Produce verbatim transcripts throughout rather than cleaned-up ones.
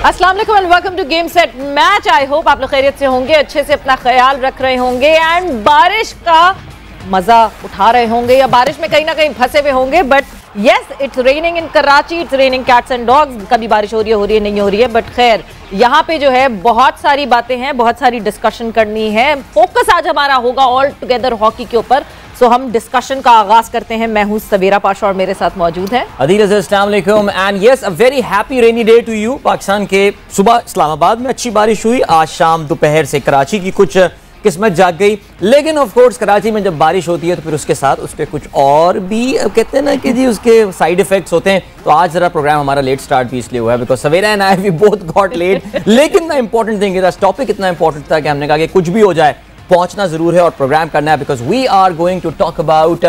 अस्सलाम वालेकुम and welcome to game set match. I hope आप लोग खैरियत से होंगे, अच्छे से अपना ख्याल रख रहे होंगे एंड बारिश का मजा उठा रहे होंगे या बारिश में कहीं ना कहीं फंसे हुए होंगे। But yes, it's raining in Karachi, it's raining cats and dogs. कभी बारिश हो रही है, हो रही है, नहीं हो रही है, बट खैर यहाँ पे जो है बहुत सारी बातें हैं, बहुत सारी डिस्कशन करनी है। फोकस आज हमारा होगा ऑल टुगेदर हॉकी के ऊपर। सो so, हम डिस्कशन का आगाज करते हैं। मैं हूं सवेरा पाशा और मेरे साथ मौजूद है अदील अज़हर। अस्सलाम वालेकुम and yes, a very happy rainy day to you. Pakistan के सुबह इस्लामाबाद में अच्छी बारिश हुई, आज शाम दोपहर से कराची की कुछ किस्मत जाग गई। लेकिन ऑफ कोर्स कराची में जब बारिश होती है तो फिर उसके साथ उसके कुछ और भी कहते हैं ना कि जी उसके साइड इफेक्ट्स होते हैं। तो आज जरा प्रोग्राम हमारा लेट स्टार्ट भी इसलिए हुआ है because Savera and I we both got late. लेकिन the important thing is topic इतना इंपॉर्टेंट था कि हमने कहा कि कुछ भी हो जाए पहुंचना जरूर है और प्रोग्राम करना है because we are going to talk about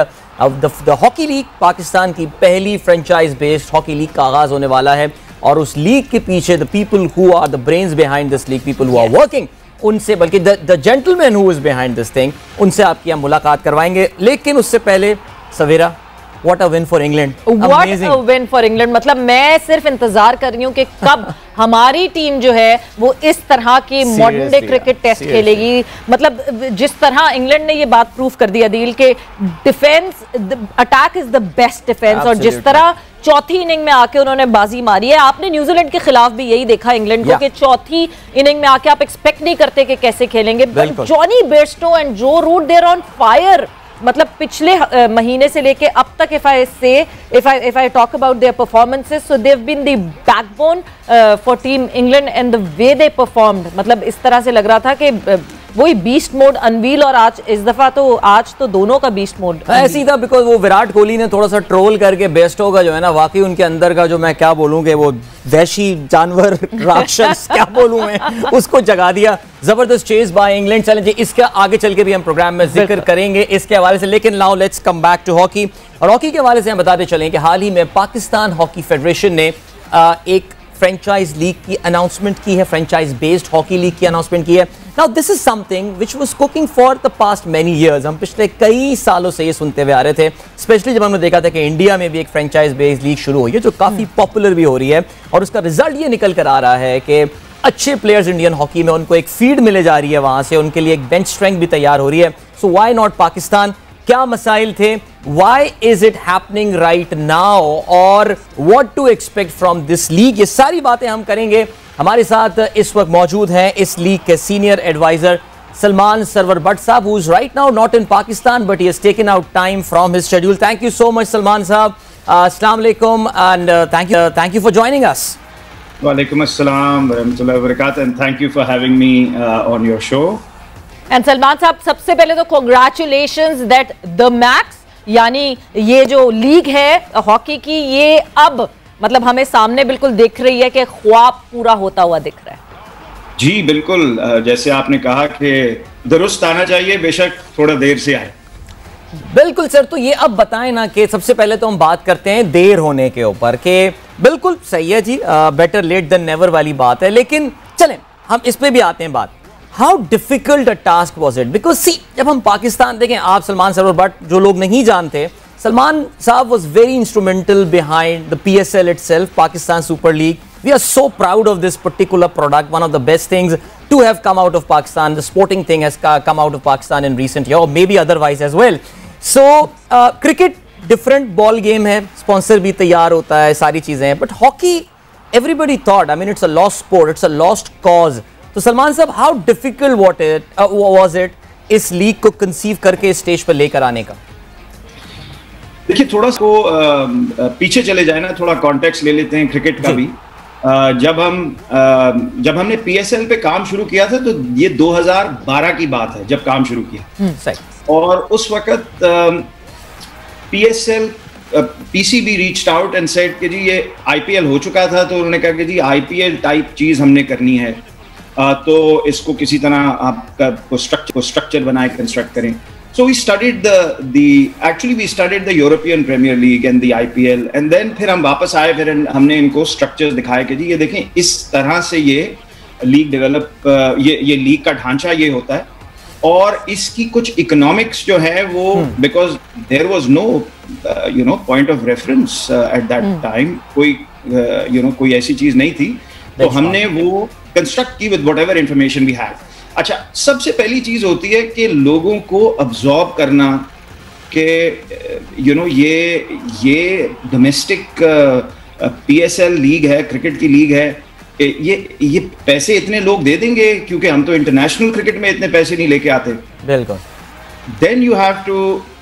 the hockey league. Pakistan की पहली फ्रेंचाइज बेस्ड हॉकी लीग का आगाज होने वाला है और उस लीग के पीछे the people who are the brains behind this league, people who are working, उनसे बल्कि the gentleman who is behind this thing, उनसे आपकी हम मुलाकात करवाएंगे। लेकिन उससे पहले सवेरा, What a win for England. What a win for England. मतलब मैं सिर्फ इंतजार कर रही हूँ कि कब हमारी टीम जो है वो इस तरह की मॉडर्न डे क्रिकेट टेस्ट खेलेगी। मतलब जिस तरह इंग्लैंड ने ये बात प्रूफ कर दी अदील के defence, attack is the best defence, और जिस तरह चौथी इनिंग में आके उन्होंने बाजी मारी है। आपने न्यूजीलैंड के खिलाफ भी यही देखा इंग्लैंड को कि चौथी इनिंग में आके आप एक्सपेक्ट नहीं करते कि कैसे खेलेंगे। Johnny Bairstow and Joe Root there on fire. मतलब पिछले uh, महीने से लेके अब तक if I say if I if I talk about their performances, so they have been the backbone for team England and the way they performed. मतलब इस तरह से लग रहा था कि uh, वही बीस्ट मोड अनवील, और आज इस दफा तो आज तो दोनों का बीस्ट मोड ऐसी था बिकॉज वो विराट कोहली ने थोड़ा सा ट्रोल करके बेस्टो का जो है ना, वाकई उनके अंदर का जो मैं क्या बोलूँ कि वो वैशी जानवर राक्षस क्या बोलूँ मैं, उसको जगा दिया। जबरदस्त चेज बाय इंग्लैंड। चलें जी, इसके आगे चल के भी हम प्रोग्राम में जिक्र करेंगे इसके हवाले से। लेकिन now let's come back to hockey. और हॉकी के हवाले से हम बताते चलें कि हाल ही में पाकिस्तान हॉकी फेडरेशन ने आ, एक फ्रेंचाइज लीग की अनाउंसमेंट की है, फ्रेंचाइज बेस्ड हॉकी लीग की अनाउंसमेंट की है। Now this is something which was cooking for the past many years. हम पिछले कई सालों से ये सुनते हुए आ रहे थे, स्पेशली जब हमने देखा था कि इंडिया में भी एक फ्रेंचाइज बेस्ड लीग शुरू हुई है जो काफी पॉपुलर भी हो रही है, और उसका रिजल्ट ये निकल कर आ रहा है कि अच्छे प्लेयर्स इंडियन हॉकी में उनको एक फीड मिले जा रही है, वहां से उनके लिए एक बेंच स्ट्रेंथ भी तैयार हो रही है। So why not Pakistan? क्या मसाइल थे? Why is it happening right now? और what to expect from this league? ये सारी बातें हम करेंगे। हमारे साथ इस वक्त मौजूद हैं इस लीग के सीनियर एडवाइजर सलमान सरवर भट्ट साहब, who is right now not in Pakistan but he has taken out time from his schedule. Thank you so much Salman साहब। अस्सलाम वालेकुम and uh, thank you uh, thank you for joining us. वालेकुम अस्सलाम व रहमतुल्लाहि व बरकातुहू and thank you for having me uh, on your show. And Salman साहब, सबसे पहले तो कांग्रेचुलेशंस दैट द मैक्स, यानी ये जो लीग है हॉकी की, ये अब मतलब हमें सामने बिल्कुल दिख रही है कि ख्वाब पूरा होता हुआ दिख रहा है। जी बिल्कुल, जैसे आपने कहा कि दुरुस्त आना चाहिए, बेशक थोड़ा देर से आए। बिल्कुल सर, तो ये अब बताएं ना कि सबसे पहले तो हम बात करते हैं देर होने के ऊपर कि बिल्कुल सही है जी, बेटर लेट देन नेवर वाली बात है। लेकिन चलें हम इस पे भी आते हैं बात। How difficult a task was it? Because see, जब हम पाकिस्तान देखें, आप सलमान सरवर भट्ट जो लोग नहीं जानते, सलमान साहब was very instrumental behind the P S L itself, Pakistan super league. We are so proud of this particular product, one of the best things to have come out of Pakistan, the sporting thing has come out of Pakistan in recent year, और may be otherwise as well. So cricket different ball game है, sponsor भी तैयार होता है, सारी चीजें हैं, but hockey everybody thought, I mean it's a lost sport, it's a lost cause. तो सलमान साहब, how difficult what it was it इस लीग को कंसीव करके इस स्टेज पर लेकर आने का? देखिए, थोड़ा सा आ, पीछे चले जाए ना, थोड़ा कॉन्टेक्स्ट ले लेते हैं क्रिकेट का भी। आ, जब हम आ, जब हमने पी एस एल पे काम शुरू किया था तो ये दो हज़ार बारह की बात है जब काम शुरू किया। सही। और उस वक्त P S L PCB reached out and said कि जी ये आई पी एल हो चुका था, तो उन्होंने कहा कि जी आई पी एल टाइप चीज हमने करनी है, Uh, तो इसको किसी तरह आपका को स्ट्रक्चर को स्ट्रक्चर बनाए कंस्ट्रक्ट करें। So we studied the the actually we studied the European Premier League and the IPL, and then फिर हम वापस आए, फिर हमने इनको स्ट्रक्चर दिखाया कि जी ये देखें, इस तरह से ये लीग डेवलप, ये ये लीग का ढांचा ये होता है, और इसकी कुछ इकोनॉमिक्स जो है वो, because there was no you know point of reference at that time, कोई you uh, know you know, कोई ऐसी चीज नहीं थी तो हमने वो कंस्ट्रक्ट की with whatever information we had. अच्छा, सबसे पहली चीज होती है कि लोगों को अब्सॉर्ब करना कि यू नो ये ये डोमेस्टिक पीएसएल लीग है, क्रिकेट की लीग है, ये ये पैसे इतने लोग दे देंगे क्योंकि हम तो इंटरनेशनल क्रिकेट में इतने पैसे नहीं लेके आते। बिल्कुल। Then you have to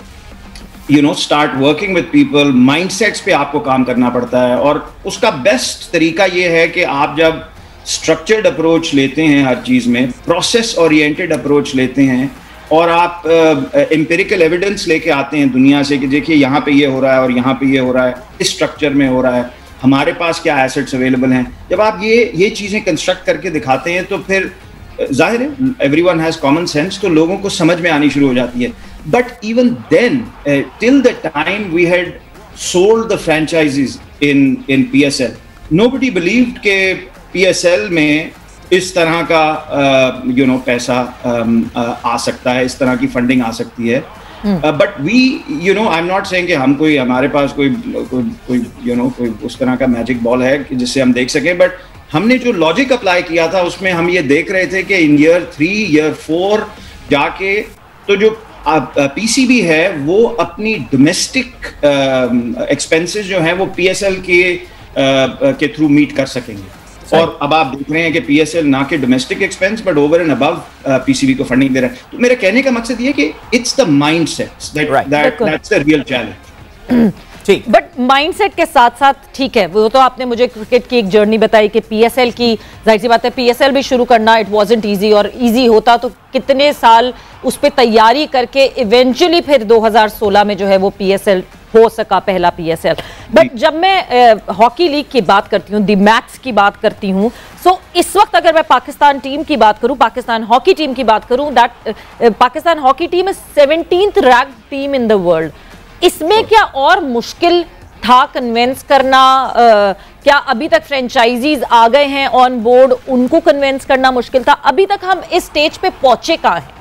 you know start working with people, mindsets पे आपको काम करना पड़ता है, और उसका बेस्ट तरीका ये है कि आप जब स्ट्रक्चर्ड अप्रोच लेते हैं हर चीज में, प्रोसेस ओरिएंटेड अप्रोच लेते हैं, और आप एम्पिरिकल uh, एविडेंस लेके आते हैं दुनिया से कि देखिए यहाँ पे ये हो रहा है और यहाँ पे ये हो रहा है, इस स्ट्रक्चर में हो रहा है, हमारे पास क्या एसेट्स अवेलेबल हैं। जब आप ये ये चीजें कंस्ट्रक्ट करके दिखाते हैं तो फिर जाहिर है एवरीवन हैज कॉमन सेंस, तो लोगों को समझ में आनी शुरू हो जाती है। But even then till the time we had sold the franchisees in in PSL, nobody believed के पीएसएल में इस तरह का you uh, know you know, पैसा um, uh, आ सकता है, इस तरह की फंडिंग आ सकती है। But we you know I am not saying कि हम कोई हमारे पास कोई कोई कोई यू नो कोई उस तरह का मैजिक बॉल है कि जिससे हम देख सकें, बट हमने जो लॉजिक अप्लाई किया था उसमें हम ये देख रहे थे कि in year three year four जाके तो जो पीसीबी है वो अपनी डोमेस्टिक एक्सपेंसेस जो है वो पीएसएल के uh, के थ्रू मीट कर सकेंगे। और अब आप देख रहे हैं कि पीएसएल ना के domestic expense but over and above PCB को फंडिंग दे रहा है। तो मेरा कहने का मकसद ये कि it's the mindset that that that's the real challenge. ठीक, बट माइंडसेट के साथ साथ ठीक है, वो तो आपने मुझे क्रिकेट की एक जर्नी बताई कि पीएसएल की, जाहिर सी बात है पीएसएल भी शुरू करना इट वाजंट इजी, और इजी होता तो कितने साल उस पर तैयारी करके इवेंचुअली फिर दो हज़ार सोलह में जो है वो पीएसएल हो सका, पहला पीएसएल। बट जब मैं हॉकी लीग की बात करती हूँ, दी मैक्स की बात करती हूँ, सो इस वक्त अगर मैं पाकिस्तान टीम की बात करूँ, पाकिस्तान हॉकी टीम की बात करूँ, that Pakistan hockey team is seventeenth ranked team in the world. इसमें क्या और मुश्किल था कन्विंस करना? uh, क्या अभी तक फ्रेंचाइजीज आ गए हैं ऑन बोर्ड, उनको कन्विंस करना मुश्किल था? अभी तक हम इस स्टेज पे पहुंचे कहाँ हैं?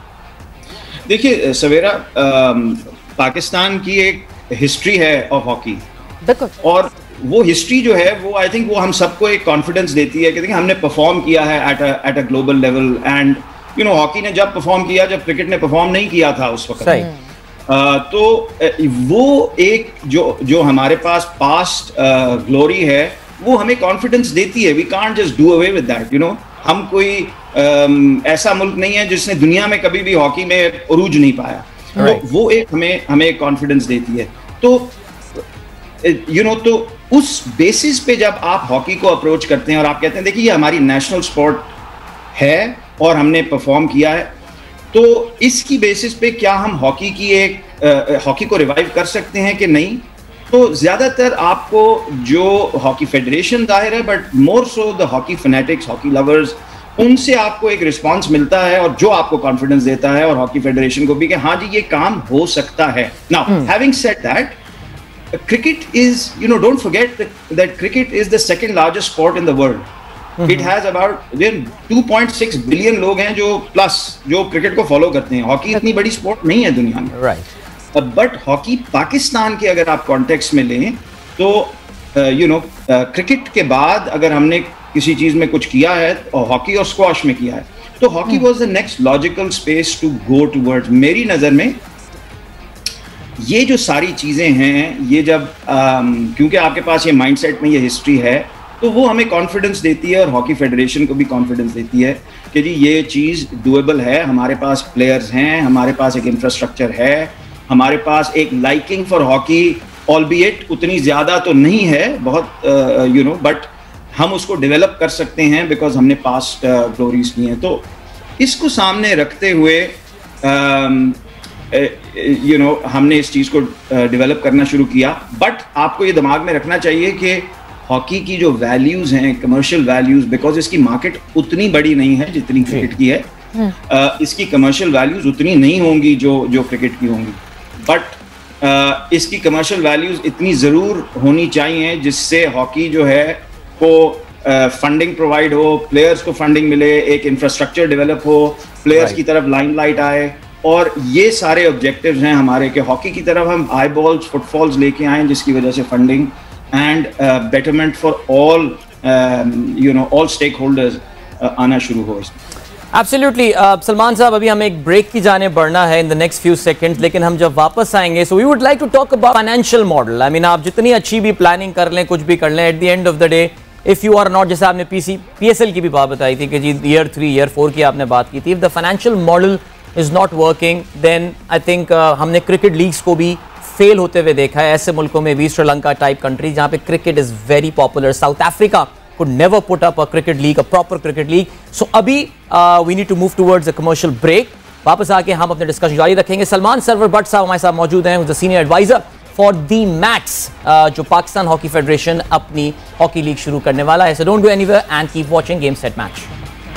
देखिए सवेरा, पाकिस्तान की एक हिस्ट्री है ऑफ हॉकी, और वो हिस्ट्री जो है वो आई थिंक वो हम सबको एक कॉन्फिडेंस देती है कि देखिए हमने परफॉर्म किया है at at a global level, and you know hockey ने जब परफॉर्म किया जब क्रिकेट ने परफॉर्म नहीं किया था उस वक्त। Uh, तो uh, वो एक जो जो हमारे पास पास्ट ग्लोरी uh, है वो हमें कॉन्फिडेंस देती है। We can't just do away with that, you know. हम कोई um, ऐसा मुल्क नहीं है जिसने दुनिया में कभी भी हॉकी में उरूज नहीं पाया, right. तो वो एक हमें हमें कॉन्फिडेंस देती है। तो यू नो तो उस बेसिस पे जब आप हॉकी को अप्रोच करते हैं और आप कहते हैं देखिए ये हमारी नेशनल स्पोर्ट है और हमने परफॉर्म किया है, तो इसकी बेसिस पे क्या हम हॉकी की एक हॉकी को रिवाइव कर सकते हैं कि नहीं? तो ज्यादातर आपको जो हॉकी फेडरेशन जाहिर है, but more so the hockey fanatics, hockey lovers, उनसे आपको एक रिस्पांस मिलता है और जो आपको कॉन्फिडेंस देता है, और हॉकी फेडरेशन को भी कि हाँ जी ये काम हो सकता है। Now having said that, cricket is, you know, don't forget that, that cricket is the second largest sport in the world. Mm-hmm. It has about two point six billion लोग हैं जो प्लस जो क्रिकेट को follow करते हैं। Hockey इतनी बड़ी sport नहीं है दुनिया में, राइट। बट हॉकी पाकिस्तान के अगर आप कॉन्टेक्स्ट में लें तो यू नो क्रिकेट के बाद अगर हमने किसी चीज में कुछ किया है और हॉकी और स्क्वॉश में किया है, तो hockey was the next logical space to go towards. मेरी नजर में ये जो सारी चीजें हैं, ये जब um, क्योंकि आपके पास ये माइंडसेट में ये हिस्ट्री है, तो वो हमें कॉन्फिडेंस देती है और हॉकी फेडरेशन को भी कॉन्फिडेंस देती है कि जी ये चीज़ डूएबल है, हमारे पास प्लेयर्स हैं, हमारे पास एक इंफ्रास्ट्रक्चर है, हमारे पास एक लाइकिंग फॉर हॉकी, ऑलबीएट उतनी ज़्यादा तो नहीं है बहुत यू नो, बट हम उसको डेवलप कर सकते हैं बिकॉज हमने पास्ट ग्लोरीज की हैं। तो इसको सामने रखते हुए um, यू नो हमने इस चीज़ को डेवलप करना शुरू किया। बट आपको ये दिमाग में रखना चाहिए कि हॉकी की जो वैल्यूज हैं, कमर्शियल वैल्यूज, बिकॉज इसकी मार्केट उतनी बड़ी नहीं है जितनी क्रिकेट की है, uh, इसकी कमर्शियल वैल्यूज उतनी नहीं होंगी जो जो क्रिकेट की होंगी, बट uh, इसकी कमर्शियल वैल्यूज इतनी ज़रूर होनी चाहिए जिससे हॉकी जो है को फंडिंग uh, प्रोवाइड हो, प्लेयर्स को फंडिंग मिले, एक इंफ्रास्ट्रक्चर डेवलप हो, प्लेयर्स right. की तरफ लाइमलाइट आए, और ये सारे ऑब्जेक्टिव्स हैं हमारे कि हॉकी की तरफ हम आई बॉल्स, फुटफॉल्स लेके आए जिसकी वजह से funding and betterment for all you know all stakeholders आना शुरू हो इसमें। एब्सोल्युटली सलमान साहब, अभी हमें एक ब्रेक की जाने बढ़ना है in the next few seconds, लेकिन हम जब वापस आएंगे so we would like to talk about financial model. I mean आप जितनी अच्छी भी प्लानिंग कर लें, कुछ भी कर लें, at the end of the day if you are not, जैसे आपने पीसी पीएसएल की भी बात बताई थी कि जी ईयर थ्री ईयर फोर की आपने बात की थी, if the financial model is not working then I think हमने क्रिकेट लीग्स को भी फेल होते हुए देखा है ऐसे मुल्कों में भी, श्रीलंका टाइप कंट्री जहां पे cricket is very popular, South Africa could never put up a cricket league, a proper cricket league. So अभी uh, we need to move towards a commercial break. वापस आके हम अपने डिस्कशन जारी रखेंगे। सलमान सरवर भट्ट साहब हमारे साथ मौजूद हैं, senior advisor for the mats, जो पाकिस्तान हॉकी फेडरेशन अपनी हॉकी लीग शुरू करने वाला है। So don't go anywhere and keep watching Game Set Match.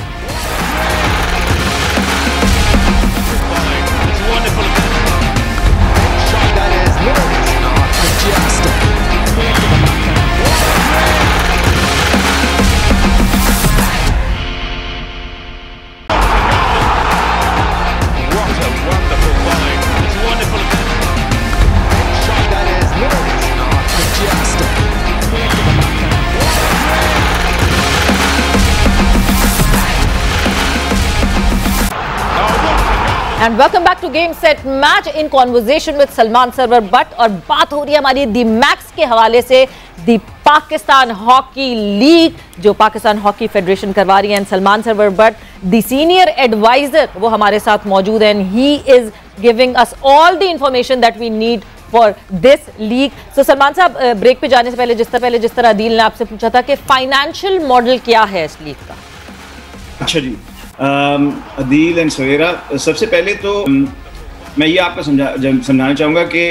And welcome back to game set match in conversation with Salman Sarwar Bhatt. और बात हो रही है हमारी दी मैक्स के हवाले से, दी पाकिस्तान हॉकी लीग जो पाकिस्तान हॉकी फेडरेशन करवा रही है। And Salman Sarwar Bhatt the senior advisor वो हमारे साथ मौजूद हैं, and he is giving us all the information that we need for this league. So Salman साहब, ब्रेक पे जाने से पहले जिस तरह पहले जिस तरह अदील ने आपसे पूछा था कि फाइनेंशियल मॉडल क्या है इस लीग का। अच्छा जी, अदील एंड सवेरा, सबसे पहले तो मैं ये आपको समझा समझाना चाहूँगा कि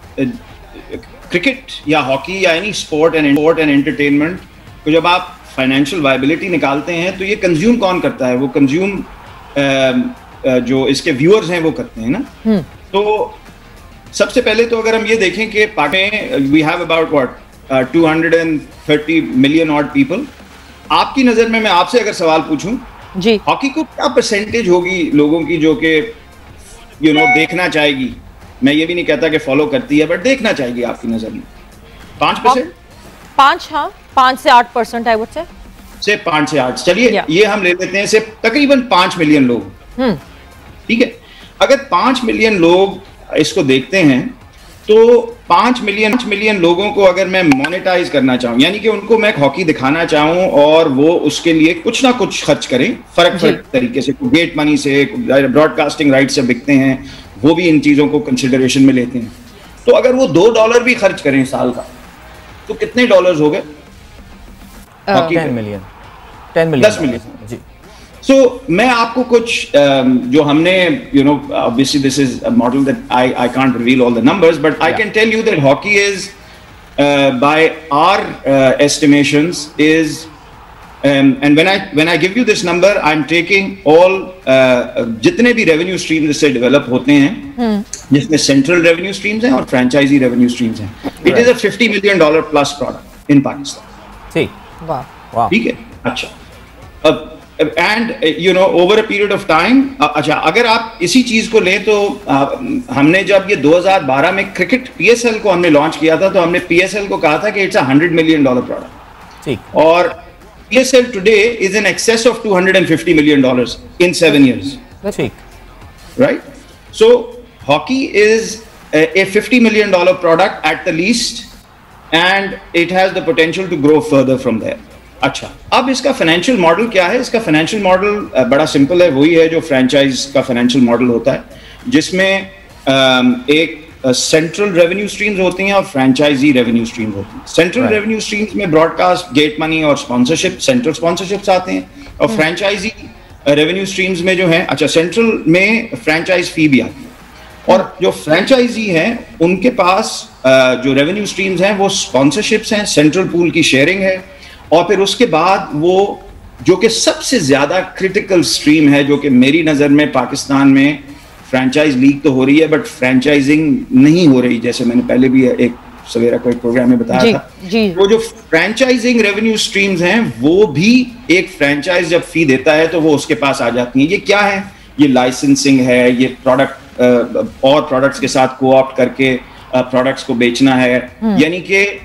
क्रिकेट या हॉकी या any sport and sport and entertainment को जब आप फाइनेंशियल वायबिलिटी निकालते हैं तो ये कंज्यूम कौन करता है? वो कंज्यूम जो इसके व्यूअर्स हैं वो करते हैं ना। तो सबसे पहले तो अगर हम ये देखें कि Pakistan we have about what two hundred thirty million odd people. आपकी नज़र में मैं आपसे अगर सवाल पूछूं जी, हॉकी को क्या परसेंटेज होगी लोगों की जो कि यू नो देखना चाहेगी? मैं ये भी नहीं कहता कि फॉलो करती है, बट देखना चाहेगी आपकी नजर में। पांच परसेंट पांच हाँ पांच से आठ परसेंट आई वुड से से पांच से आठ चलिए yeah. ये हम ले लेते हैं, सिर्फ तकरीबन पांच मिलियन लोग। ठीक है, अगर पांच मिलियन लोग इसको देखते हैं तो पांच मिलियन पांच मिलियन लोगों को अगर मैं मोनेटाइज करना चाहूँ, यानी कि उनको मैं हॉकी दिखाना चाहूँ और वो उसके लिए कुछ ना कुछ खर्च करें, फर्क फर्क तरीके से, गेट मनी से, ब्रॉडकास्टिंग राइट से बिकते हैं, वो भी इन चीजों को कंसिडरेशन में लेते हैं। तो अगर वो दो डॉलर भी खर्च करें साल का तो कितने डॉलर्स हो गए? टेन मिलियन टेन मिलियन दस मिलियन जी। सो so, मैं आपको कुछ um, जो हमने you know obviously this is a model that I I can't reveal all the numbers, but I can tell you that hockey is by our estimations is and when I when I give you this number I am taking all जितने भी revenue streams इससे develop होते हैं, जिसमें central revenue streams हैं और franchise revenue streams हैं। It is a fifty million dollar plus product in Pakistan. ठीक, वाह वाह, ठीक है। अच्छा, अब and you know over a period of time, अच्छा अगर आप इसी चीज को लें तो uh, हमने जब ये दो हज़ार बारह में क्रिकेट पीएसएल को हमने लॉन्च किया था तो हमने पीएसएल को कहा था कि it's a hundred million dollar product. ठीक, और PSL today is in excess of two hundred fifty million dollars in seven years. ठीक, right. So hockey is a fifty million dollar product at the least and it has the potential to grow further from there. अच्छा, अब इसका financial model क्या है? इसका financial model बड़ा simple है, वही है जो फ्रेंचाइज का फाइनेंशियल मॉडल होता है, जिसमें एक सेंट्रल रेवेन्यू स्ट्रीम्स होती हैं और फ्रेंचाइजी रेवेन्यू स्ट्रीम्स होती हैं। सेंट्रल रेवेन्यू स्ट्रीम्स में ब्रॉडकास्ट, गेट मनी और स्पॉन्सरशिप, सेंट्रल स्पॉन्सरशिप्स आते हैं, और फ्रेंचाइजी रेवेन्यू स्ट्रीम्स में जो है, अच्छा सेंट्रल में फ्रेंचाइज फी भी आती है, और जो फ्रेंचाइजी हैं उनके पास जो रेवेन्यू स्ट्रीम्स हैं वो स्पॉन्सरशिप्स हैं, सेंट्रल पूल की शेयरिंग है, और फिर उसके बाद वो जो कि सबसे ज्यादा क्रिटिकल स्ट्रीम है, जो कि मेरी नजर में पाकिस्तान में फ्रेंचाइज लीग तो हो रही है बट फ्रेंचाइजिंग नहीं हो रही, जैसे मैंने पहले भी एक सवेरा को एक प्रोग्राम में बताया जी, था जी। वो जो फ्रेंचाइजिंग रेवेन्यू स्ट्रीम्स हैं वो भी एक फ्रेंचाइज जब फी देता है तो वो उसके पास आ जाती हैं। ये क्या है? ये लाइसेंसिंग है, ये प्रोडक्ट और प्रोडक्ट्स के साथ कोऑप्ट करके प्रोडक्ट्स को बेचना है, यानी कि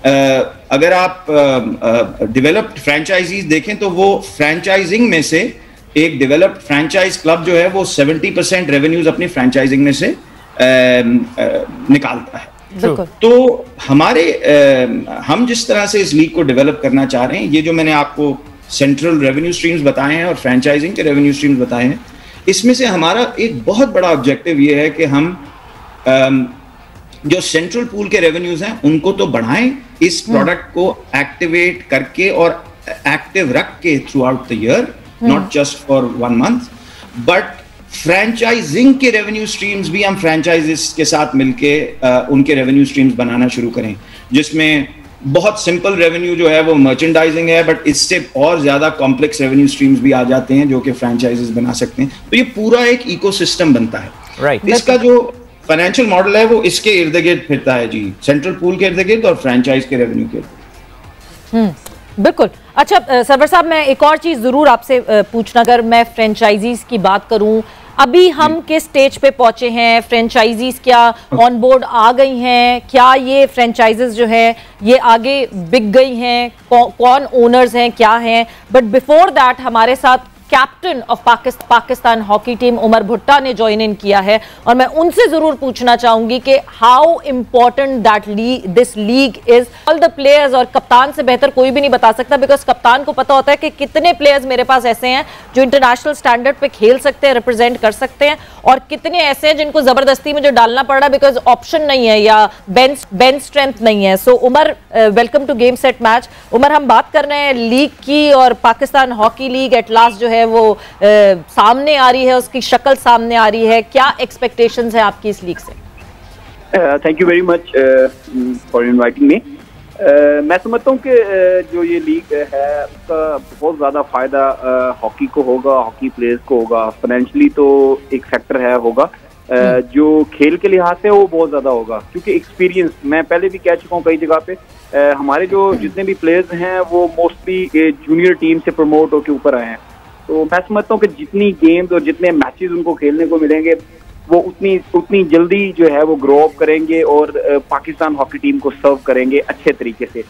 अगर आप डेवलप्ड फ्रेंचाइजीज देखें तो वो फ्रेंचाइजिंग में से एक डेवलप्ड फ्रेंचाइज क्लब जो है वो सत्तर परसेंट रेवेन्यूज अपनी फ्रेंचाइजिंग में से आ, आ, निकालता है। तो हमारे आ, हम जिस तरह से इस लीग को डेवलप करना चाह रहे हैं, ये जो मैंने आपको सेंट्रल रेवेन्यू स्ट्रीम्स बताए हैं और फ्रेंचाइजिंग के रेवेन्यू स्ट्रीम्स बताए हैं, इसमें से हमारा एक बहुत बड़ा ऑब्जेक्टिव ये है कि हम आ, जो सेंट्रल पूल के रेवेन्यूज हैं उनको तो बढ़ाएं, इस प्रोडक्ट को एक्टिवेट करके और एक्टिव रख के throughout the year, not just for one month, but franchising के रेवेन्यू स्ट्रीम्स भी हम फ्रेंचाइजेस के साथ मिलके uh, उनके रेवेन्यू स्ट्रीम्स बनाना शुरू करें, जिसमें बहुत सिंपल रेवेन्यू जो है वो मर्चेंडाइजिंग है, बट इससे और ज्यादा कॉम्प्लेक्स रेवेन्यू स्ट्रीम्स भी आ जाते हैं जो कि फ्रेंचाइजेस बना सकते हैं। तो ये पूरा एक इकोसिस्टम बनता है। right. इसका जो फाइनेंशियल मॉडल है वो इसके इर्द गिर्द फिरता है जी, सेंट्रल पूल के इर्द गिर्द और फ्रेंचाइज के रेवेन्यू के इर्द। बिल्कुल। अच्छा सरवर साहब, मैं एक और चीज जरूर आपसे पूछना, अगर मैं फ्रेंचाइजीज की बात करूं, अभी हम किस स्टेज पे पहुंचे हैं? फ्रेंचाइजीज क्या ऑन बोर्ड आ गई हैं? क्या ये फ्रेंचाइजेस जो है ये आगे बिक गई हैं? कौ, कौन ओनर्स हैं, क्या हैं? बट बिफोर दैट हमारे साथ captain of Pakistan hockey team Umar Bhutta ने ज्वाइन इन किया है, और मैं उनसे जरूर पूछना चाहूंगी कि how important that league this league is. All the players, और कप्तान से बेहतर कोई भी नहीं बता सकता, बिकॉज कप्तान को पता होता है कि कितने प्लेयर्स मेरे पास ऐसे हैं जो इंटरनेशनल स्टैंडर्ड पे खेल सकते हैं, रिप्रेजेंट कर सकते हैं, और कितने ऐसे हैं जिनको जबरदस्ती मुझे डालना पड़ रहा है बिकॉज ऑप्शन नहीं है या बेंच बेंच स्ट्रेंथ नहीं है। So Umar, welcome to game set match. Umar, हम बात कर रहे हैं लीग की, और Pakistan hockey league at last जो है वो uh, सामने आ रही है, उसकी शक्ल सामने आ रही है। क्या एक्सपेक्टेशंस है आपकी इस लीग से? Thank you very much for inviting me. मैं समझता हूँ कि uh, जो ये लीग है उसका बहुत ज़्यादा फ़ायदा हॉकी uh, को होगा, हॉकी प्लेयर्स को होगा। फाइनेंशियली तो एक फैक्टर है होगा, uh, जो खेल के लिहाज से वो बहुत ज़्यादा होगा, क्योंकि एक्सपीरियंस मैं पहले भी कह चुका हूँ कई जगह पे, uh, हमारे जो जितने भी प्लेयर्स हैं वो मोस्टली जूनियर टीम से प्रमोट होकर ऊपर आए हैं। तो मैं समझता हूँ कि जितनी गेम्स और जितने मैचेस उनको खेलने को मिलेंगे वो उतनी उतनी जल्दी जो है वो ग्रो अप करेंगे और पाकिस्तान हॉकी टीम को सर्व करेंगे अच्छे तरीके से।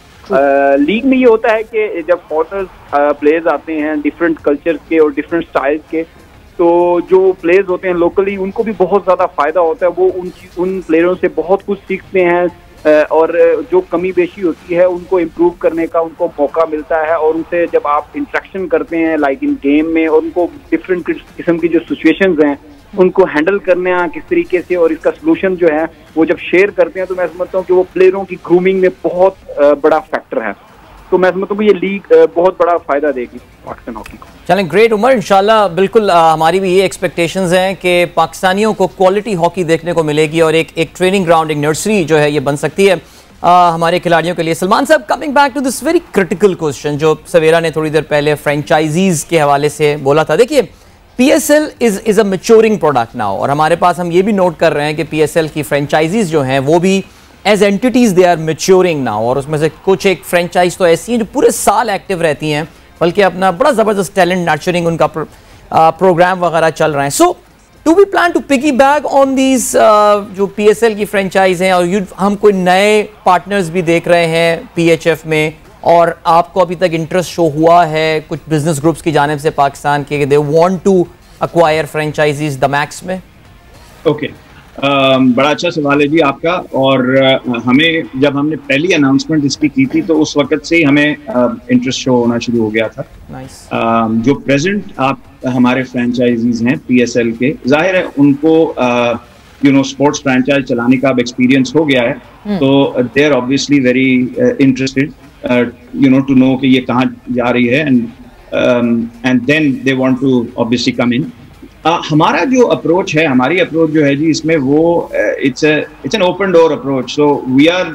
लीग में ये होता है कि जब फॉरनर्स प्लेयर्स आते हैं डिफरेंट कल्चर्स के और डिफरेंट स्टाइल्स के, तो जो प्लेयर्स होते हैं लोकली उनको भी बहुत ज़्यादा फायदा होता है। वो उन उन प्लेयरों से बहुत कुछ सीखते हैं, और जो कमी बेशी होती है उनको इम्प्रूव करने का उनको मौका मिलता है, और उनसे जब आप इंटरेक्शन करते हैं लाइक इन गेम में, और उनको डिफरेंट किस्म की जो सिचुएशंस हैं उनको हैंडल करना किस तरीके से और इसका सोल्यूशन जो है वो जब शेयर करते हैं, तो मैं समझता हूँ कि वो प्लेयरों की ग्रूमिंग में बहुत बड़ा फैक्टर है। तो मैं समझता हूँ ये लीग बहुत बड़ा फायदा देगी पाकिस्तान हॉकी को। चलें, ग्रेट उमर, इंशाल्लाह बिल्कुल आ, हमारी भी ये एक्सपेक्टेशंस हैं कि पाकिस्तानियों को क्वालिटी हॉकी देखने को मिलेगी, और एक एक ट्रेनिंग ग्राउंड, एक नर्सरी जो है ये बन सकती है आ, हमारे खिलाड़ियों के लिए। सलमान साहब, coming back to this very critical question जो सवेरा ने थोड़ी देर पहले फ्रेंचाइजीज के हवाले से बोला था। देखिए, P S L is is a maturing product now, और हमारे पास हम ये भी नोट कर रहे हैं कि पी एस एल की फ्रेंचाइजीज जो हैं वो भी as entities they are maturing now, और उसमें से कुछ एक फ्रेंचाइज तो ऐसी हैं जो पूरे साल एक्टिव रहती हैं, बल्कि अपना बड़ा ज़बरदस्त टैलेंट नर्चरिंग उनका प्रो, आ, प्रोग्राम वगैरह चल रहे हैं। So do we plan to piggyback on these जो पी एस एल की फ्रेंचाइज हैं, और यू हम कोई नए पार्टनर्स भी देख रहे हैं पी एच एफ में, और आपको अभी तक इंटरेस्ट शो हुआ है कुछ बिजनेस ग्रुप्स की जानिब से पाकिस्तान के, they want to acquire franchises the max में? ओके, बड़ा अच्छा सवाल है जी आपका, और uh, हमें जब हमने पहली अनाउंसमेंट इसकी की थी तो उस वक्त से ही हमें इंटरेस्ट शो होना शुरू हो गया था। nice. uh, जो प्रेजेंट आप हमारे फ्रेंचाइजीज हैं पी एस एल के, जाहिर है उनको यू नो स्पोर्ट्स फ्रेंचाइज चलाने का अब एक्सपीरियंस हो गया है, hmm. तो they are obviously very interested you know to know कि ये कहाँ जा रही है, and and then they want to obviously come in. Uh, हमारा जो अप्रोच है, हमारी अप्रोच जो है जी इसमें वो it's it's an open door approach. So we are,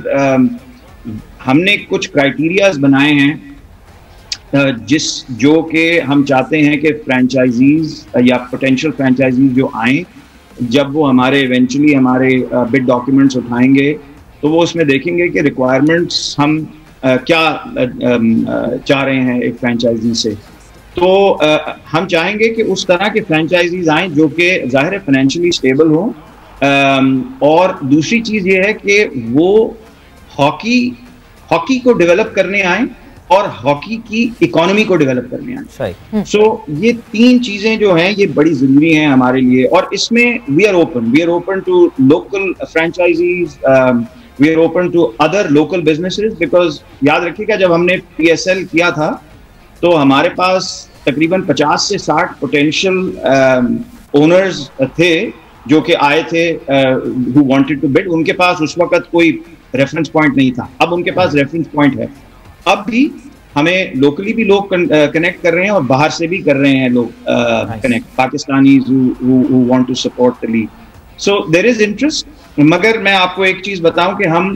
हमने कुछ क्राइटेरियाज बनाए हैं uh, जिस जो कि हम चाहते हैं कि फ्रेंचाइजीज या पोटेंशियल फ्रेंचाइजीज जो आएँ, जब वो हमारे इवेंचुअली हमारे बिड डॉक्यूमेंट्स उठाएंगे तो वो उसमें देखेंगे कि रिक्वायरमेंट्स हम uh, क्या uh, uh, चाह रहे हैं एक फ्रेंचाइजी से। तो आ, हम चाहेंगे कि उस तरह के फ्रेंचाइजीज आएँ जो कि ज़ाहिर है फाइनेंशियली स्टेबल हों, और दूसरी चीज़ ये है कि वो हॉकी हॉकी को डेवलप करने आए और हॉकी की इकोनॉमी को डेवलप करने आए। सो so, ये तीन चीजें जो हैं ये बड़ी जरूरी हैं हमारे लिए, और इसमें we are open we are open to local franchises, we are open to other local businesses, because याद रखिएगा जब हमने पीएसएल किया था तो हमारे पास तकरीबन पचास से साठ पोटेंशियल ओनर्स थे जो कि आए थे, हु वांटेड टू बिड। उनके पास उस वक्त कोई रेफरेंस पॉइंट नहीं था, अब उनके पास रेफरेंस पॉइंट है। अब भी हमें लोकली भी लोग कनेक्ट कर रहे हैं और बाहर से भी कर रहे हैं लोग connect, Pakistanis who want to support the league. So there is interest, मगर मैं आपको एक चीज बताऊं कि हम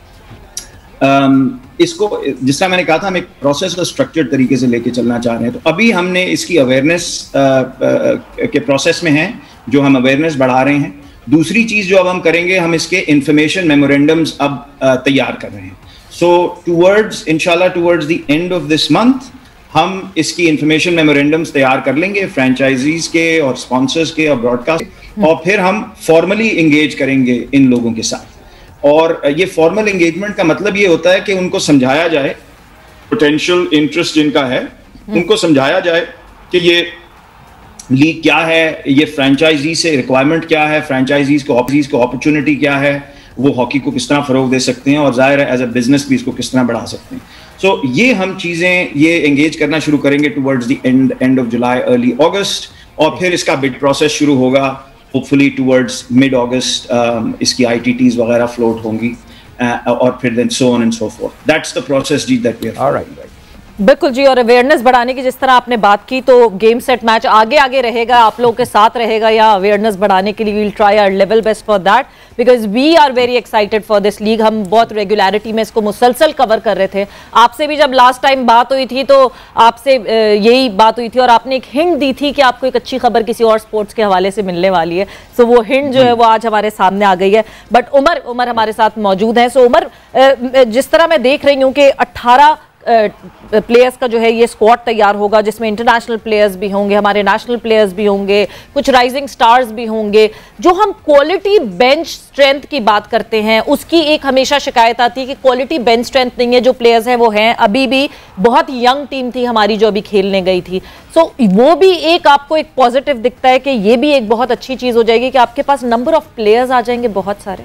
um, इसको, जिस तरह मैंने कहा था, हम एक प्रोसेस और स्ट्रक्चर्ड तरीके से लेके चलना चाह रहे हैं। तो अभी हमने इसकी अवेयरनेस uh, uh, के प्रोसेस में हैं, जो हम अवेयरनेस बढ़ा रहे हैं। दूसरी चीज जो अब हम करेंगे, हम इसके इंफॉर्मेशन मेमोरेंडम्स अब uh, तैयार कर रहे हैं। सो टूवर्ड्स इंशाल्लाह towards the end of this month हम इसकी इंफॉर्मेशन मेमोरेंडम्स तैयार कर लेंगे फ्रेंचाइजीज के और स्पॉन्सर्स के और ब्रॉडकास्ट, और फिर हम फॉर्मली एंगेज करेंगे इन लोगों के साथ। और ये फॉर्मल एंगेजमेंट का मतलब ये होता है कि उनको समझाया जाए, पोटेंशियल इंटरेस्ट जिनका है उनको समझाया जाए कि ये लीग क्या है, ये फ्रेंचाइजी से रिक्वायरमेंट क्या है, फ्रेंचाइजीज को को अपॉर्चुनिटी क्या है, वो हॉकी को किस तरह फरोग दे सकते हैं, और जाहिर है एज अ बिजनेस भी इसको किस तरह बढ़ा सकते हैं। सो so, ये हम चीजें ये एंगेज करना शुरू करेंगे towards the end end of July early August, और फिर इसका बिड प्रोसेस शुरू होगा होपफुली टुवर्ड्स मिड अगस्त। इसकी आईटीटीज वगैरह फ्लोट होंगी, uh, और फिर then so on and so forth. That's the process जी दैट वी आर फॉलोइंग। बिल्कुल जी, और अवेयरनेस बढ़ाने की जिस तरह आपने बात की, तो गेम सेट मैच आगे आगे रहेगा, आप लोगों के साथ रहेगा या अवेयरनेस बढ़ाने के लिए we'll try our level best for that, because we are very excited for this league. हम बहुत रेगुलरिटी में इसको मुसलसल कवर कर रहे थे। आपसे भी जब लास्ट टाइम बात हुई थी तो आपसे यही बात हुई थी, और आपने एक हिंट दी थी कि आपको एक अच्छी खबर किसी और स्पोर्ट्स के हवाले से मिलने वाली है। सो वो हिंट जो है वो आज हमारे सामने आ गई है। बट उमर उमर हमारे साथ मौजूद हैं। सो उमर, जिस तरह मैं देख रही हूँ कि अट्ठारह प्लेयर्स का जो है ये स्क्वाड तैयार होगा, जिसमें इंटरनेशनल प्लेयर्स भी होंगे, हमारे नेशनल प्लेयर्स भी होंगे, कुछ राइजिंग स्टार्स भी होंगे। जो हम क्वालिटी बेंच स्ट्रेंथ की बात करते हैं, उसकी एक हमेशा शिकायत आती है कि क्वालिटी बेंच स्ट्रेंथ नहीं है। जो प्लेयर्स हैं वो हैं, अभी भी बहुत यंग टीम थी हमारी जो अभी खेलने गई थी। सो so, वो भी एक आपको एक पॉजिटिव दिखता है कि ये भी एक बहुत अच्छी चीज हो जाएगी कि आपके पास नंबर ऑफ प्लेयर्स आ जाएंगे बहुत सारे।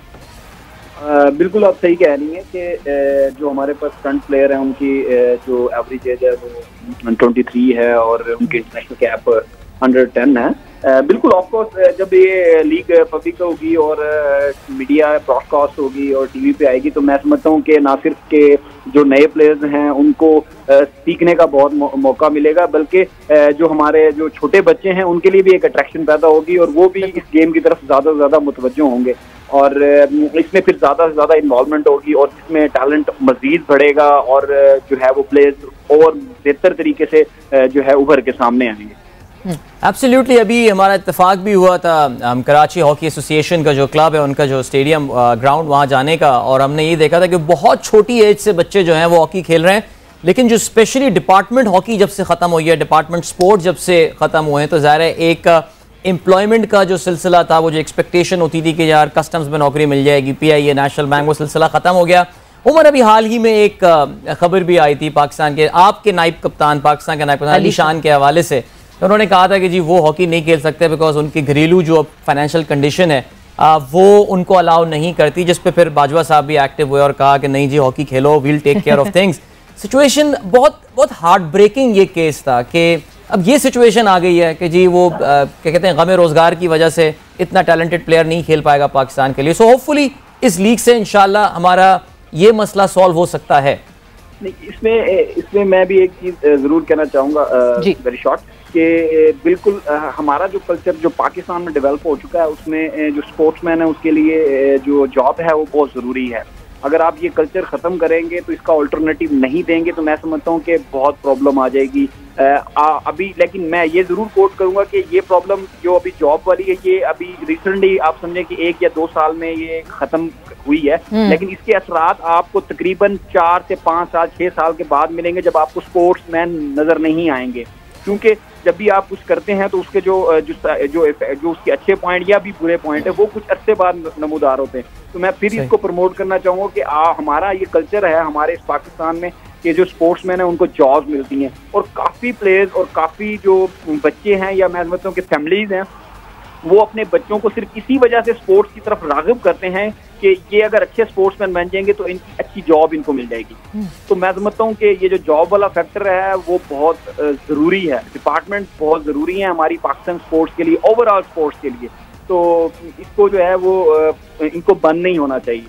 Uh, बिल्कुल आप सही कह रही हैं कि uh, जो हमारे पास फ्रंट प्लेयर हैं उनकी uh, जो एवरेज एज है वो तेईस है, और उनकी इंटरनेशनल कैप एक सौ दस है। uh, बिल्कुल ऑफकोर्स जब ये लीग पब्लिक होगी और मीडिया ब्रॉडकास्ट होगी और टीवी पे आएगी, तो मैं समझता हूँ कि ना सिर्फ के जो नए प्लेयर्स हैं उनको सीखने का बहुत मौ, मौका मिलेगा, बल्कि जो हमारे जो छोटे बच्चे हैं उनके लिए भी एक अट्रैक्शन पैदा होगी, और वो भी इस गेम की तरफ ज़्यादा से ज़्यादा मुतवज्जो होंगे, और इसमें फिर ज़्यादा से ज़्यादा इन्वॉल्वमेंट होगी, और इसमें टैलेंट मजीद बढ़ेगा, और जो है वो प्लेयर्स और बेहतर तरीके से जो है उभर के सामने आएंगे। एब्सोल्युटली। अभी हमारा इत्तेफाक भी हुआ था हम कराची हॉकी एसोसिएशन का जो क्लब है उनका जो स्टेडियम ग्राउंड वहाँ जाने का, और हमने ये देखा था कि बहुत छोटी एज से बच्चे जो हैं वो हॉकी खेल रहे हैं, लेकिन जो स्पेशली डिपार्टमेंट हॉकी जब से ख़त्म हुई है, डिपार्टमेंट स्पोर्ट जब से ख़त्म हुए हैं, तो ज़ाहिर है एक एम्प्लॉयमेंट का जो सिलसिला था, वो जो एक्सपेक्टेशन होती थी कि यार कस्टम्स में नौकरी मिल जाएगी, P I A, national bank, वो सिलसिला ख़त्म हो गया। उमर, अभी हाल ही में एक खबर भी आई थी पाकिस्तान के आपके नायब कप्तान, पाकिस्तान के नायब कप्तान अली शान के हवाले से, तो उन्होंने कहा था कि जी वो हॉकी नहीं खेल सकते बिकॉज उनकी घरेलू जो फाइनेंशियल कंडीशन है आ, वो उनको अलाउ नहीं करती, जिस पे फिर बाजवा साहब भी एक्टिव हुए और कहा कि नहीं जी हॉकी खेलो, we'll take care of things. Situation बहुत बहुत हार्ट ब्रेकिंग ये केस था कि अब ये सिचुएशन आ गई है कि जी वो आ, क्या कहते हैं, गमे रोजगार की वजह से इतना टैलेंटेड प्लेयर नहीं खेल पाएगा पाकिस्तान के लिए। सो होपफुली इस लीग से इंशाल्लाह हमारा ये मसला सॉल्व हो सकता है। नहीं, इसमें इसमें मैं भी एक चीज जरूर कहना चाहूंगा वेरी शॉर्ट, कि बिल्कुल हमारा जो कल्चर जो पाकिस्तान में डेवलप हो चुका है, उसमें जो स्पोर्ट्समैन है उसके लिए जो जॉब है वो बहुत ज़रूरी है। अगर आप ये कल्चर ख़त्म करेंगे तो इसका ऑल्टरनेटिव नहीं देंगे तो मैं समझता हूँ कि बहुत प्रॉब्लम आ जाएगी। आ, अभी लेकिन मैं ये ज़रूर कोट करूँगा कि ये प्रॉब्लम जो अभी जॉब वाली है, ये अभी रिसेंटली आप समझें कि एक या दो साल में ये ख़त्म हुई है, लेकिन इसके असरात आपको तकरीबन चार से पाँच साल छः साल के बाद मिलेंगे, जब आपको स्पोर्ट्समैन नज़र नहीं आएंगे। क्योंकि जब भी आप कुछ करते हैं तो उसके जो जो जो, जो उसके अच्छे पॉइंट या भी बुरे पॉइंट है वो कुछ अरसे बाद नमूदार होते हैं। तो मैं फिर इसको प्रमोट करना चाहूँगा कि आ, हमारा ये कल्चर है हमारे इस पाकिस्तान में कि जो स्पोर्ट्समैन है उनको जॉब्स मिलती हैं, और काफ़ी प्लेयर्स और काफ़ी जो बच्चे हैं या मैं समझता हूँ कि फैमिलीज हैं वो अपने बच्चों को सिर्फ इसी वजह से स्पोर्ट्स की तरफ राग़िब करते हैं कि ये अगर अच्छे स्पोर्ट्समैन बन जाएंगे तो इनकी अच्छी जॉब इनको मिल जाएगी। तो मैं समझता हूँ कि ये जो जॉब वाला फैक्टर है वो बहुत ज़रूरी है, डिपार्टमेंट बहुत ज़रूरी है हमारी पाकिस्तान स्पोर्ट्स के लिए, ओवरऑल स्पोर्ट्स के लिए। तो इसको जो है वो इनको बंद नहीं होना चाहिए।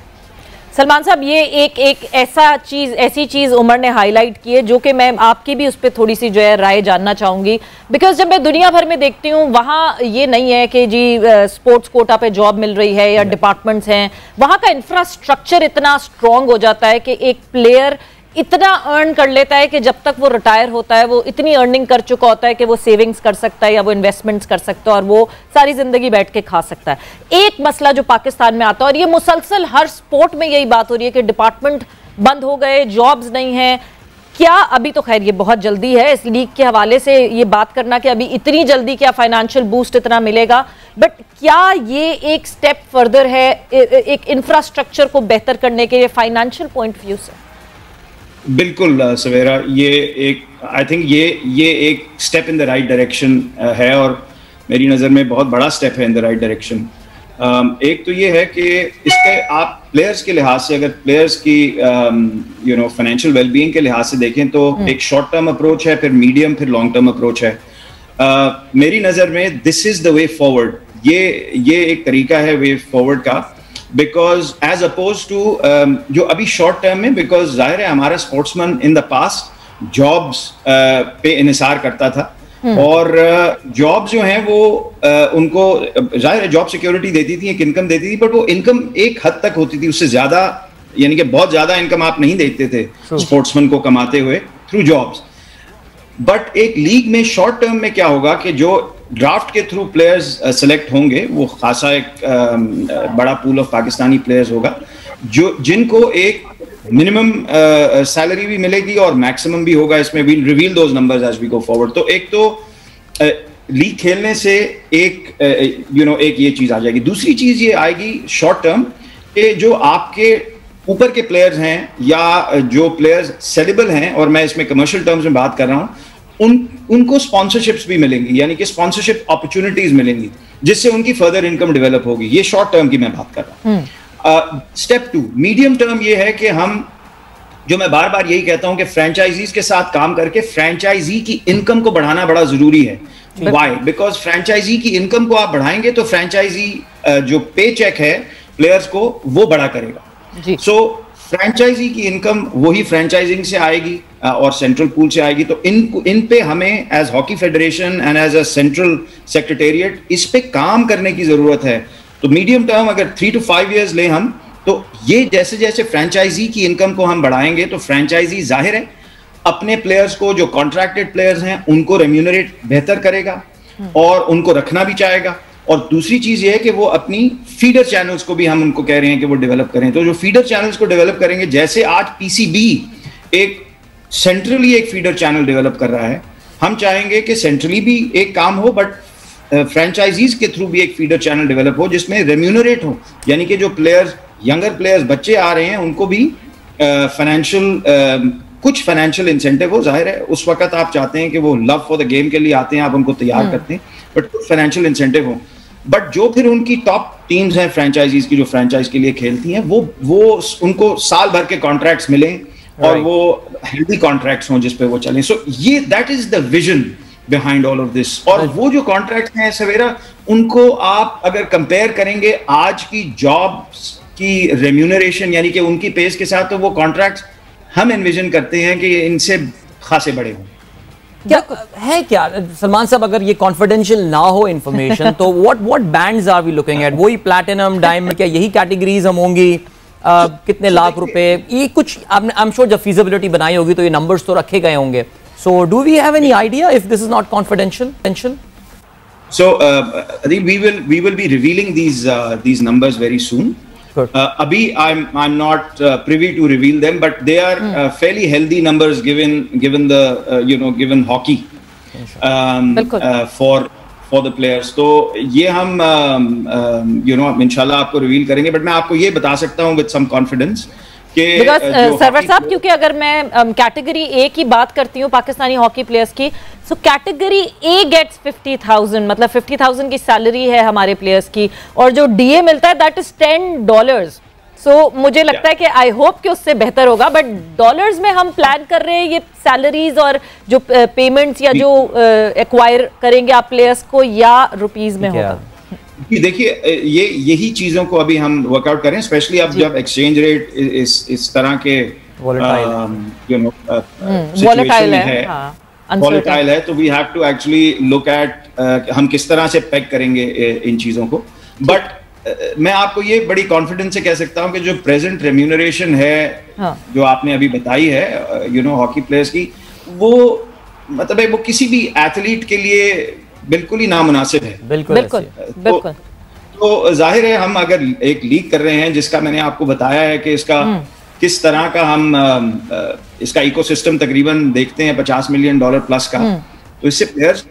सलमान साहब, ये एक एक ऐसा चीज ऐसी चीज उमर ने हाईलाइट की है जो कि मैं आपकी भी उस पर थोड़ी सी जो है राय जानना चाहूंगी, बिकॉज जब मैं दुनिया भर में देखती हूँ वहाँ ये नहीं है कि जी स्पोर्ट्स कोटा पे जॉब मिल रही है या डिपार्टमेंट्स हैं, वहाँ का इंफ्रास्ट्रक्चर इतना स्ट्रांग हो जाता है कि एक प्लेयर इतना अर्न कर लेता है कि जब तक वो रिटायर होता है वो इतनी अर्निंग कर चुका होता है कि वो सेविंग्स कर सकता है या वो इन्वेस्टमेंट्स कर सकता है और वो सारी जिंदगी बैठ के खा सकता है। एक मसला जो पाकिस्तान में आता है और ये मुसलसल हर स्पोर्ट में यही बात हो रही है कि डिपार्टमेंट बंद हो गए, जॉब्स नहीं है। क्या अभी तो खैर ये बहुत जल्दी है इस लीग के हवाले से ये बात करना कि अभी इतनी जल्दी क्या फाइनेंशियल बूस्ट इतना मिलेगा, बट क्या ये एक स्टेप फर्दर है एक इंफ्रास्ट्रक्चर को बेहतर करने के लिए फाइनेंशियल पॉइंट ऑफ व्यू से? बिल्कुल सवेरा, ये एक आई थिंक ये ये एक step in the right direction है और मेरी नज़र में बहुत बड़ा स्टेप है इन द राइट डायरेक्शन। एक तो ये है कि इसके आप प्लेयर्स के लिहाज से अगर प्लेयर्स की यू नो फाइनेंशियल वेलबीइंग के लिहाज से देखें तो एक शॉर्ट टर्म अप्रोच है, फिर मीडियम, फिर लॉन्ग टर्म अप्रोच है। uh, मेरी नज़र में this is the way forward, ये ये एक तरीका है वे फॉरवर्ड का, बिकॉज एज अपोज टू जो अभी शॉर्ट टर्म में, बिकॉज जाहिर है हमारा sportsman in the past jobs पे इन्हिसार करता था और जॉब्स uh, जो हैं वो uh, उनको जाहिर है जॉब सिक्योरिटी देती थी, एक इनकम देती थी, बट वो इनकम एक हद तक होती थी, उससे ज्यादा यानी कि बहुत ज्यादा इनकम आप नहीं देखते थे स्पोर्ट्समैन को कमाते हुए थ्रू जॉब्स। बट एक लीग में शॉर्ट टर्म में क्या होगा कि जो ड्राफ्ट के थ्रू प्लेयर्स सेलेक्ट होंगे वो खासा एक uh, बड़ा पूल ऑफ पाकिस्तानी प्लेयर्स होगा जो जिनको एक मिनिमम सैलरी uh, भी मिलेगी और मैक्सिमम भी होगा। इसमें we'll reveal those numbers as we go forward. तो एक तो लीग uh, खेलने से एक यू uh, नो एक ये चीज आ जाएगी। दूसरी चीज ये आएगी शॉर्ट टर्म कि जो आपके ऊपर के प्लेयर्स हैं या जो प्लेयर्स सेलेबल हैं, और मैं इसमें कमर्शियल टर्म्स में बात कर रहा हूं, उन उनको स्पॉन्सरशिप्स भी मिलेंगी, यानी कि स्पॉन्सरशिप अपॉर्चुनिटीज मिलेंगी जिससे उनकी फर्दर इनकम डेवलप होगी। ये शॉर्ट टर्म की मैं बात कर रहा हूँ। स्टेप टू मीडियम टर्म ये है कि हम, जो मैं बार बार यही कहता हूं कि फ्रेंचाइजीज के साथ काम करके फ्रेंचाइजी की इनकम को बढ़ाना बड़ा जरूरी है। व्हाई? बिकॉज फ्रेंचाइजी की इनकम को आप बढ़ाएंगे तो फ्रेंचाइजी जो पे चेक है प्लेयर्स को वो बड़ा करेगा। सो फ्रेंचाइजी की इनकम वही फ्रेंचाइजिंग से आएगी और सेंट्रल पूल से आएगी। तो इन इन पे हमें as hockey federation and as a central secretariat इस पे काम करने की जरूरत है। तो मीडियम टर्म अगर थ्री टू फाइव इयर्स ले हम, तो ये जैसे जैसे फ्रेंचाइजी की इनकम को हम बढ़ाएंगे तो फ्रेंचाइजी जाहिर है अपने प्लेयर्स को, जो कॉन्ट्रैक्टेड प्लेयर्स हैं, उनको रेम्यूनरेट बेहतर करेगा और उनको रखना भी चाहेगा। और दूसरी चीज ये है कि वो अपनी फीडर चैनल्स को भी हम उनको कह रहे हैं कि वो डेवलप करें। तो जो फीडर चैनल्स को डेवलप करेंगे, जैसे आज पीसीबी एक सेंट्रली एक फीडर चैनल डेवलप कर रहा है, हम चाहेंगे कि सेंट्रली भी एक काम हो बट फ्रेंचाइजीज के थ्रू भी एक फीडर चैनल डेवलप हो जिसमें रेम्यूनरेट हो, यानी कि जो प्लेयर्स, यंगर प्लेयर्स, बच्चे आ रहे हैं, उनको भी फाइनेंशियल uh, uh, कुछ फाइनेंशियल इंसेंटिव हो। जाहिर है उस वक्त आप चाहते हैं कि वो लव फॉर द गेम के लिए आते हैं, आप उनको तैयार करते हैं, बट कुछ फाइनेंशियल इंसेंटिव हो। बट जो फिर उनकी टॉप टीम्स हैं फ्रेंचाइजीज की, जो फ्रेंचाइज के लिए खेलती हैं, वो वो उनको साल भर के कॉन्ट्रैक्ट्स मिलें और वो हेल्दी कॉन्ट्रैक्ट्स हों जिस पे वो चलें। सो ये that is the vision behind all of this. और वो जो कॉन्ट्रैक्ट हैं सवेरा, उनको आप अगर कंपेयर करेंगे आज की जॉब्स की रेम्यूनरेशन यानी कि उनकी पेस के साथ, तो वो कॉन्ट्रैक्ट्स हम एनविजन करते हैं कि इनसे खासे बड़े हों। क्या है क्या सलमान साहब, अगर ये कॉन्फिडेंशियल ना हो इन्फॉर्मेशन तो what what bands are we looking at? वही प्लैटिनम, डायमंड, क्या यही कैटेगरीज हम होंगी? uh, कितने लाख रुपए, ये कुछ आपने आई एम श्योर जब फीजिबिलिटी बनाई होगी तो ये नंबर्स तो रखे गए होंगे। So do we have any idea if this is not confidential? So uh, I think we will we will be revealing these uh, these numbers very soon. Uh, abhi I'm I'm not uh, privy to reveal them, but they are mm. uh, fairly healthy numbers given given the uh, you know given hockey um, uh, for for the players. तो ये हम you know इंशाल्लाह आपको reveal करेंगे, but मैं आपको ये बता सकता हूँ विद सम कॉन्फिडेंस कि सरवर साहब, क्योंकि अगर मैं कैटेगरी ए की बात करती हूँ पाकिस्तानी हॉकी प्लेयर्स की, so category A gets fifty thousand, मतलब फिफ्टी थाउजेंड की सैलरी है हमारे प्लेयर्स की, और जो डीए मिलता है that is ten dollars. So मुझे लगता है कि आई होप कि उससे बेहतर होगा, बट डॉलर्स में हम प्लान कर रहे हैं ये सैलरीज और जो पेमेंट्स या जो एक्वायर करेंगे आप प्लेयर्स को, या रुपीज में होगा? देखिए ये यही चीजों को अभी हम वर्कआउट करें, स्पेशली अब जब एक्सचेंज रेट इस इस तरह के यू नो वोलेटाइल है वोलेटाइल है तो we have to actually look at हम किस तरह से पैक करेंगे इन चीजों को। बट मैं आपको ये बड़ी कॉन्फिडेंस से कह सकता हूँ कि जो प्रेजेंट रेम्यूनरेशन है, हाँ. जो आपने अभी बताई है यू नो हॉकी प्लेयर्स की, वो मतलब है वो किसी भी एथलीट के लिए बिल्कुल ही नामुनासिब है। बिल्कुल बिल्कुल बिल्कुल। तो, तो जाहिर है हम अगर एक लीग कर रहे हैं जिसका मैंने आपको बताया है कि इसका किस तरह का हम इसका इकोसिस्टम तकरीबन देखते हैं पचास मिलियन डॉलर प्लस का, तो इससे प्लेयर्स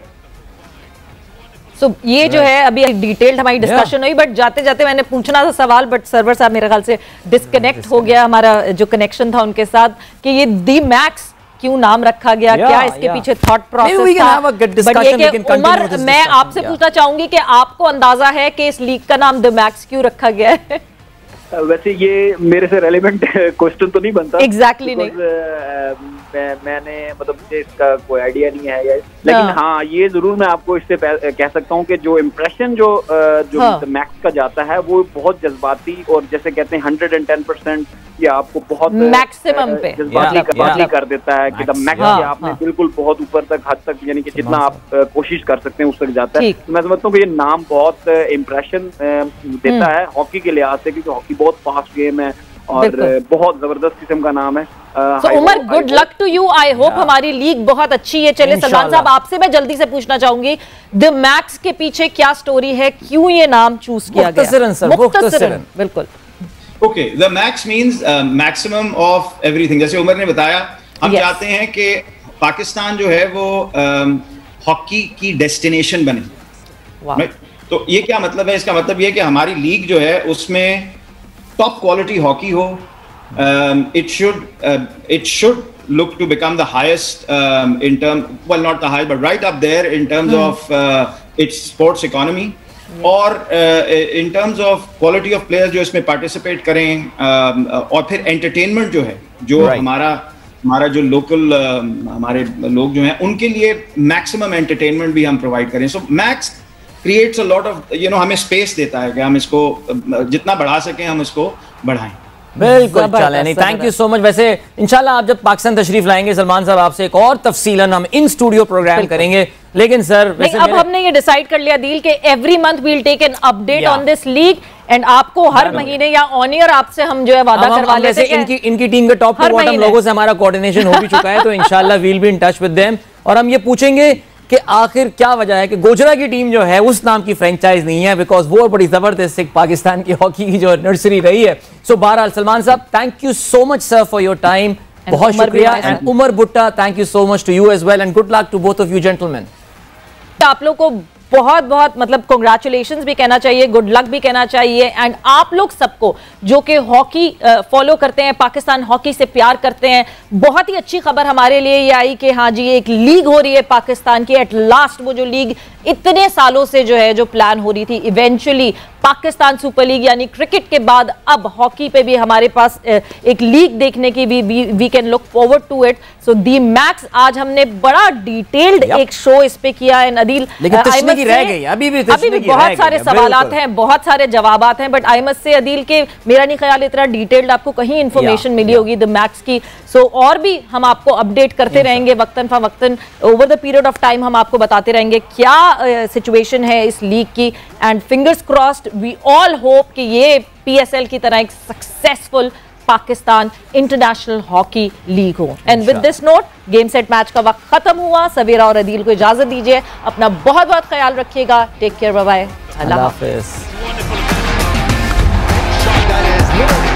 So, ये जो है अभी डिटेल्ड हमारी डिस्कशन हुई, बट जाते जाते मैंने पूछना था सवाल, बट सर्वर साहब मेरे ख्याल से डिस्कनेक्ट हो गया हमारा जो कनेक्शन था उनके साथ, कि ये दी मैक्स क्यों नाम रखा गया, yeah, क्या इसके yeah. पीछे थॉट प्रोसेस था। बट ये कि उमर, मैं आपसे yeah. पूछना चाहूंगी कि आपको अंदाजा है कि इस लीग का नाम द मैक्स क्यों रखा गया है? वैसे ये मेरे से रेलेवेंट क्वेश्चन तो नहीं बनता एग्जैक्टली exactly नहीं। मैं, मैंने मतलब मुझे इसका कोई आइडिया नहीं है या, लेकिन हाँ, हाँ ये जरूर मैं आपको इससे कह सकता हूँ कि जो इम्प्रेशन जो जो हाँ, मैक्स का जाता है वो बहुत जज्बाती, और जैसे कहते हैं हंड्रेड एंड टेन परसेंट ये आपको बहुत मैक्सिमम पे जज्बाती yeah, कर देता है कि द मैक्स आपने बिल्कुल बहुत ऊपर तक हद तक, यानी कि जितना आप कोशिश कर सकते हैं उस तक जाता है। मैं समझता हूँ कि ये नाम बहुत इम्प्रेशन देता है हॉकी के लिहाज से, क्योंकि हॉकी बहुत फास्ट गेम है और बहुत जबरदस्त किस्म का नाम है। so, Umar, good luck to you. I hope हमारी लीग बहुत अच्छी है। चले सलमान साहब, आपसे मैं जल्दी से पूछना चाहूंगी, द मैक्स के पीछे क्या स्टोरी है, क्यों ये नाम चूज किया गया? मुख्तसरन बिल्कुल। Okay, the max means maximum of everything. जैसे उमर ने बताया, हम yes. चाहते हैं कि पाकिस्तान जो है वो हॉकी um, की डेस्टिनेशन बने। right? तो ये क्या मतलब है? इसका मतलब ये है कि हमारी लीग जो है उसमें टॉप क्वालिटी हॉकी हो। It should it should look to become the highest um, in term well not the highest but right up there in terms hmm. of uh, its sports economy yeah. और in terms of quality of players जो इसमें participate करें, uh, और फिर entertainment जो है जो right. हमारा हमारा जो लोकल uh, हमारे लोग जो हैं उनके लिए मैक्सिमम एंटरटेनमेंट भी हम प्रोवाइड करें। So Max creates a lot of you know हमें स्पेस देता है कि हम इसको जितना बढ़ा सकें हम इसको बढ़ाएं। बिल्कुल, चले नहीं, थैंक यू सो मच। वैसे इंशाल्लाह आप जब पाकिस्तान तशरीफ लाएंगे सलमान साहब, आपसे एक और तफसीलन हम इन स्टूडियो प्रोग्राम करेंगे। लेकिन सर वैसे अब हमने ये डिसाइड कर लिया दिल के every month we will take an update on this league, and आपको हर महीने या ऑन ईयर आपसे हम जो है वादा करवा लेते हैं। इनकी इनकी टीम के टॉप टू बॉटम लोगों से हमारा कोऑर्डिनेशन हो भी चुका है, तो इंशाल्लाह we will be in touch with them, और हम ये पूछेंगे कि आखिर क्या वजह है कि गोजरा की टीम जो है उस नाम की फ्रेंचाइज नहीं है, बिकॉज वो बड़ी जबरदस्त एक पाकिस्तान की हॉकी की जो नर्सरी रही है। सो बहरहाल सलमान साहब, thank you so much sir for your time, बहुत शुक्रिया। And Umar Bhutta, thank you so much to you as well, and good luck to both of you gentleman. आप लोग को बहुत बहुत मतलब कांग्रेचुलेशंस भी कहना चाहिए, गुड लक भी कहना चाहिए, एंड आप लोग सबको जो कि हॉकी फॉलो करते हैं, पाकिस्तान हॉकी से प्यार करते हैं, बहुत ही अच्छी खबर हमारे लिए ये आई कि हाँ जी एक लीग हो रही है पाकिस्तान की एट लास्ट। वो जो लीग इतने सालों से जो है जो प्लान हो रही थी, इवेंचुअली पाकिस्तान सुपर लीग यानी क्रिकेट के बाद अब हॉकी पे भी हमारे पास एक लीग देखने की भी we can look forward to it. So the Max आज हमने बड़ा डिटेल्ड yep. एक शो इस पे किया है। अदील, की रह गई अभी भी अभी भी बहुत सारे सवालात हैं, बहुत सारे जवाबात हैं, but I must say Adeel के मेरा नहीं ख्याल इतना डिटेल्ड आपको कहीं इंफॉर्मेशन मिली होगी द मैक्स की। सो so, और भी हम आपको अपडेट करते रहेंगे वक्तन फा वक्तन, over the period of time हम आपको बताते रहेंगे क्या सिचुएशन uh, है इस लीग की, and fingers crossed we all hope कि ये पीएसएल की तरह एक successful Pakistan international hockey league हो। And with this note game set match का वक्त खत्म हुआ। सवेरा और अदील को इजाजत दीजिए, अपना बहुत बहुत ख्याल रखिएगा, टेक केयर, बाय बाय, अल्लाह हाफिज।